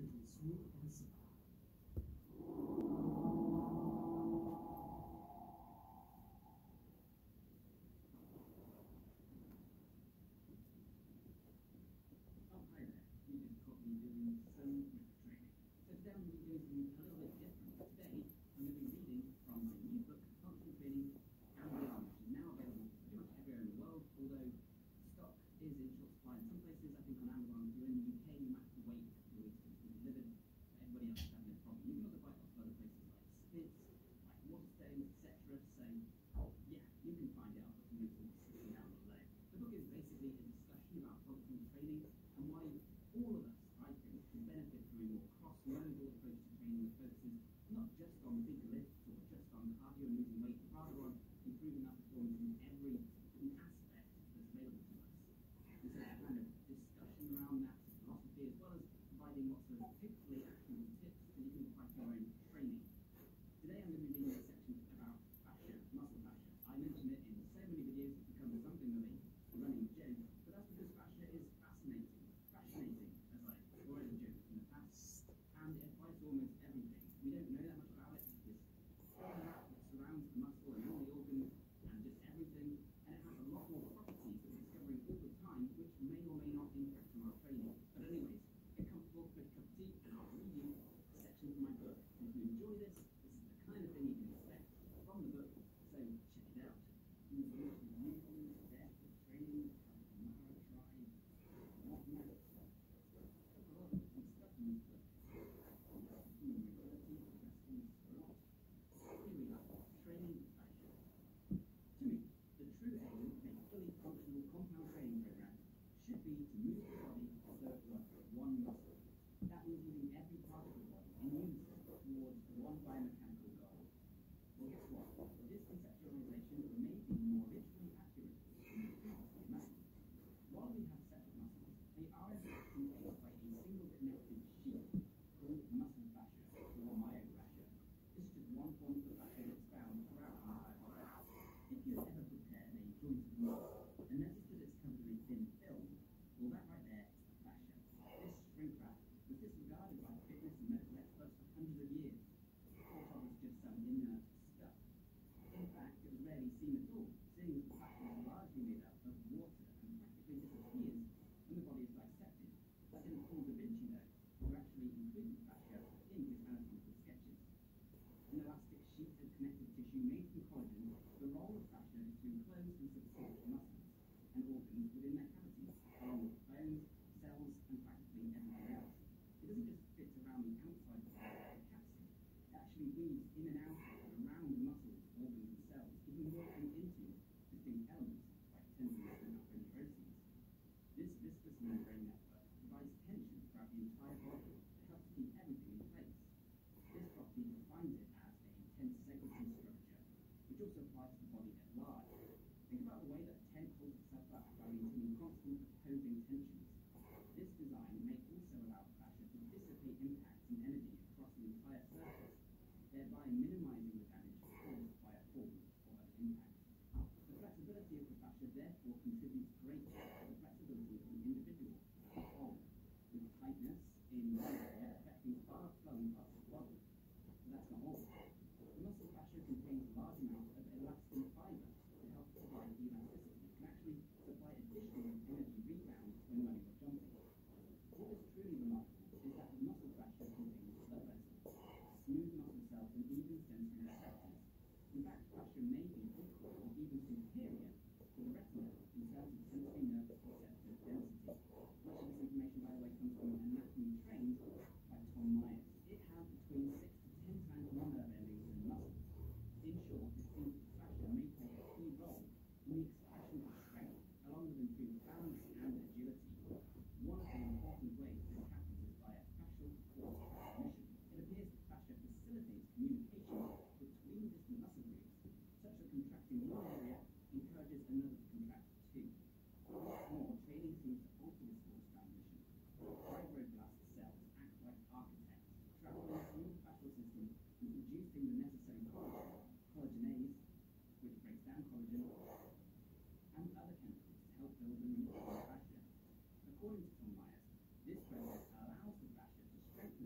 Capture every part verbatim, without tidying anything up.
incredibly smooth and simple. Oh, hi there. You just caught me doing some grip training. So today I'm going to be doing something a little bit different. Today I'm going to be reading from my new book, Functional Training and Beyond, which is now available pretty much everywhere in the world, although stock is in short supply in some places. I think on Amazon, if you're in the U K, you might have to wait a couple of weeks for it to be delivered. But everybody else is having this problem. You can also buy it off other places like Spitz, like Waterstones, et cetera. So yeah, you can find it. I'll put some links in the description down below. The book is basically a discussion about functional training and why all of us, I think, can benefit from a more cross-modal approach to training that focuses not just on big lifts or just on cardio and losing weight, but rather on improving our performance in every aspect that's available to us. And so that kind of discussion around that philosophy, as well as providing lots of hopefully actionable tips that you can apply to your own training. Today I'm going to be reading a section about fascia, muscle fascia. I mention it in so many videos, it's become something of a running joke, but that's because fascia is fascinating. Fascinating, as I already joked in the past, and it applies to almost everything. We don't know that much about it because all that surrounds the muscle and all the organs and just everything, and it has a lot more properties that we're discovering all the time, which may or may not impact on our training. But anyways, get comfortable, make a cup of tea, and I'll read you a section from my book. And if you enjoy this, this is the kind of thing you can expect from the book, so check it out. Use movement, depth of training, Mara tribe, whatnot. A lot of different stuff in this book. Human mobility, resting, squat. Here we are, training fascia. To me, the true aim of a fully functional compound training program should be to move the body as though it were one muscle. That means using every part of the body in unison towards one biomechanical goal. Well, guess what? This conceptualization may be more visually accurate than you previously imagined. While we have separate muscles, they are in fact contained by a single connective sheath called muscle fascia or myofascia. This is just one form of the fascia that's found throughout the entire body. If you've ever prepared a jointed muscle and noticed that it's covered in a thin film, well, that right there is the fascia. This shrink wrap was disregarded by fitness and medical experts for hundreds of years. Thought of as just some inert stuff. In fact, it was rarely seen at all, seeing as the fascia is largely made up of water and practically disappears when the body is dissected. That didn't fool Da Vinci though, who actually included fascia in his anatomical sketches. An elastic sheet of connective tissue made from collagen, the role of fascia is to enclose and support muscles and organs within their cavities, along with bones, cells, and practically everything else. It doesn't just fit around the outside of the body like a capsule. It actually weaves in and out and around the muscles, organs, and cells, even morphing into distinct elements like tendons and appendices. This viscous membrane network provides tension throughout the entire body that helps keep everything in place. This property defines it as a tensegrity structure, which also applies to the body at large. Think about the way that a tent holds itself up by maintaining constant opposing tensions. This design may also allow fascia to dissipate impact and energy across the entire surface, thereby minimizing the damage caused by a fall or other impact. The flexibility of the fascia therefore contributes greatly to the flexibility of the individual as a whole, with tightness in one area affecting far-flung parts of the body. But that's not all. The muscle fascia contains large amounts of elastin fiber to help provide elasticity and can actually supply additional energy rebound when running or jumping. What is truly remarkable is that the muscle fascia contains blood vessels, smooth muscle cells, and even sensory receptors. In fact, fascia may be equal or even superior to the retina in terms of sensory nerve receptor density. Much of this information, by the way, comes from Anatomy Trained by Tom Myers. It has between six to ten times more nerve endings than muscles. In short, it seems that fascia may play a key role in the expression of strength, along with improved balance and agility. One of the important ways this happens is via fascial force transmission. It appears that fascia facilitates communication between distant muscle groups, such that contracting one area encourages another to contract too. What's more, training seems to alter this force transmission. Fibroblast cells act like architects, traveling through the fascial system and producing the necessary collagen, collagenase, which breaks down collagen, and other chemicals to help build and maintain fascia. According to Tom Myers, this process allows the fascia to strengthen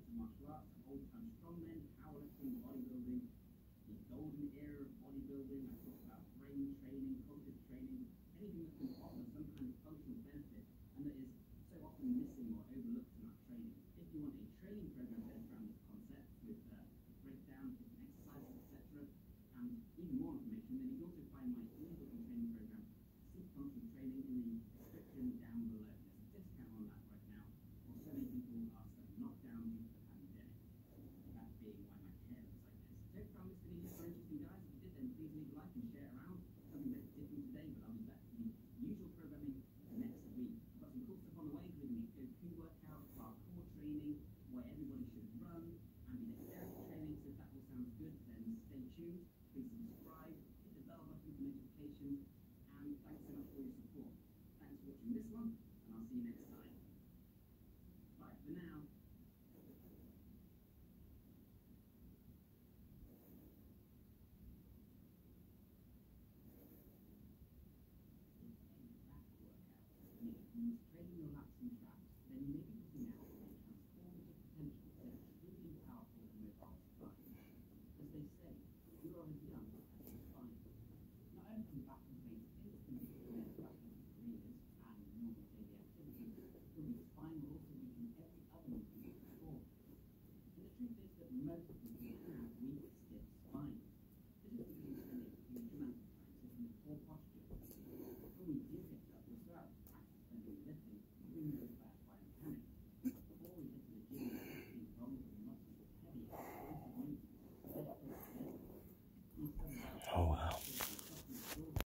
of martial arts, old-time strongmen, powerlifting, bodybuilding, the golden era of bodybuilding. I talk about brain training, cognitive training, anything that can offer some kind of functional benefit and that is so often missing or overlooked in our training. If you want a training program based around this concept with uh, breakdown, different exercises, et cetera, and even more information, then you can also find my ebook and training program, Sleep Function Training, in the description down below. There's a discount on that right now, or so many people are stuck knocked down due to the pandemic. That being why my hair looks like this. So if you found this video useful or interesting, guys, if you did, then please leave a like and share it around. Something a bit different today, but I'll be back to the usual programming next week. I've got some cool stuff on the way, including a Goku workout, parkour training, why everybody should run, and the dexterity training. So if that all sounds good, then stay tuned. Please subscribe, hit the bell button for notifications, and thanks so much for your support. Thanks for watching this one, and I'll see you next time. Bye for now. Use training your lats and traps, then you may be looking out